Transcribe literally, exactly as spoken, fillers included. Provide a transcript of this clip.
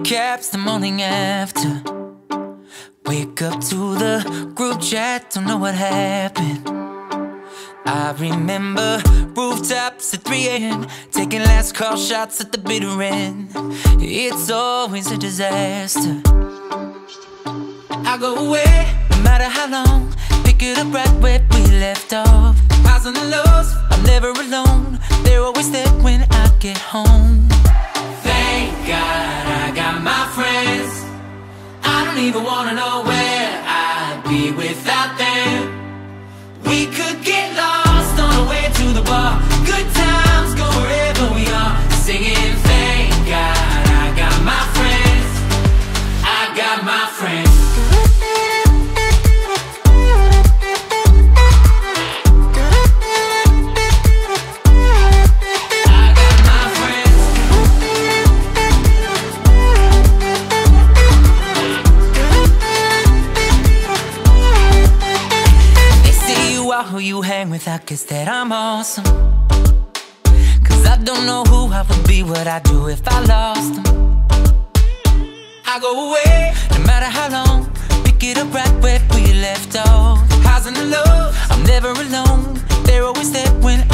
recaps the morning after. Wake up to the group chat, don't know what happened. I remember rooftops at three A M taking last call shots at the bitter end. It's always a disaster. I go away, no matter how long, pick it up right where we left off. Highs and the lows, I'm never alone. They're always there when I get home. Thank God I got my friends. I don't even wanna know where I'd be without them. We could get lost on the way to the bar. Good times go wherever we are. Singing, thank God I got my friends. I got my friends. Who you hang with, I guess that I'm awesome. Cause I don't know who I would be, what I'd do if I lost them. I go away, no matter how long, pick it up right where we left off. Highs and the lows, I'm never alone. They're always there when